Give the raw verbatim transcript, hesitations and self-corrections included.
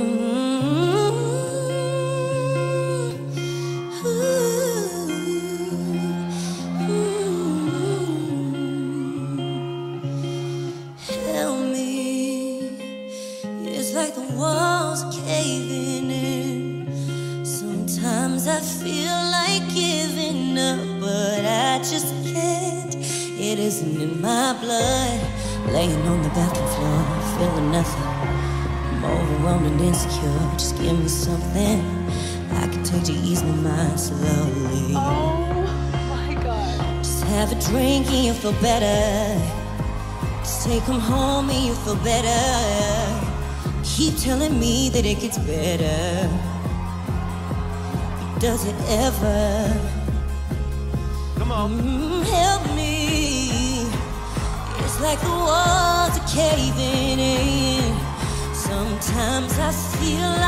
Help me. It's like the walls are caving in. Sometimes I feel like giving up, but I just can't. It isn't in my blood. Laying on the bathroom floor, feeling nothing. I'm overwhelmed and insecure. Just give me something I can take to ease my mind slowly. Oh my God. Just have a drink and you feel better. Just take them home and you feel better. Keep telling me that it gets better. But does it ever? Come on. Mm, help me. It's like the walls are caving in. Sometimes I feel